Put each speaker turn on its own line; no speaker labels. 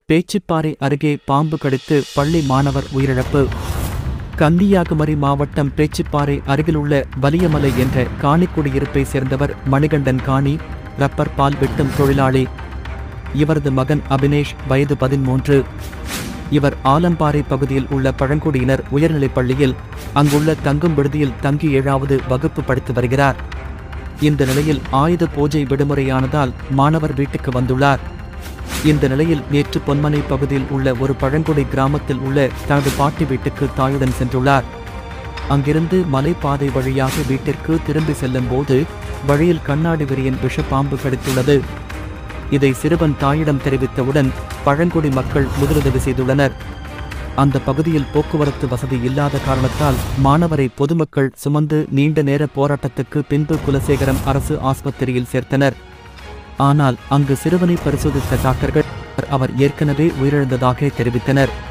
பேச்சிப்பாறை அருகே பாம்பு கடித்து பள்ளி மாணவர் உயிரிழப்பு. கன்னியாகுமரி மாவட்டம் பேச்சிப்பாறை அருகிலுள்ள வலியமலை என்ற காணிக்குடியிருப்பை சேர்ந்தவர் மணிகண்டன். காணி ரப்பர் பால் வெட்டும் தொழிலாளி. இவரது மகன் அபினேஷ் வயது 13. இவர் ஆலம்பாறை பகுதியில் உள்ள பழங்குடியினர் உயர்நிலைப் பள்ளியில் அங்குள்ள தங்கும் விடுதியில் தங்கி 7வது வகுப்பு படித்து வருகிறார். இந்த நிலையில் ஆயுத பூஜை விடுமுறையானதால் மாணவர் வீட்டுக்கு வந்துள்ளார். இந்த நிலையில் நேற்று பொன்மனை பகுதியில் உள்ள ஒரு பழங்குடி கிராமத்தில் உள்ள தனது பாட்டி வீட்டுக்கு தாயுடன் சென்றுள்ளார். அங்கிருந்து மலைப்பாதை வழியாக வீட்டிற்கு திரும்பி செல்லும் போது வழியில் கண்ணாடி விரியன் விஷப்பாம்பு கடித்துள்ளது. இதை சிறுவன் தாயிடம் தெரிவித்தவுடன் பழங்குடி மக்கள் முதலுதவி செய்துள்ளனர். அந்த பகுதியில் போக்குவரத்து வசதி இல்லாத காரணத்தால் மாணவரை பொதுமக்கள் சுமந்து நீண்ட நேர போராட்டத்துக்கு பின்பு குலசேகரம் அரசு ஆஸ்பத்திரியில் சேர்த்தனர். ஆனால் அங்கு சிறுவனை பரிசோதித்த டாக்டர்கள் அவர் ஏற்கனவே உயிரிழந்ததாக தெரிவித்தனர்.